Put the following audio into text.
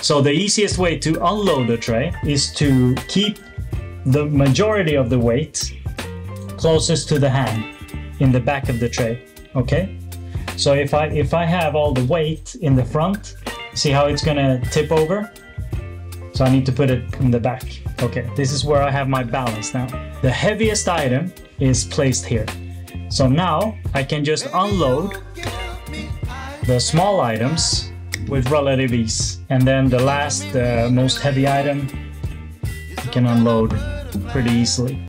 So the easiest way to unload the tray is to keep the majority of the weight closest to the hand in the back of the tray, okay? So if I have all the weight in the front, see how it's gonna tip over? So I need to put it in the back. Okay, this is where I have my balance now. The heaviest item is placed here. So now I can just unload the small items with relative ease. And then the last, most heavy item, you can unload pretty easily.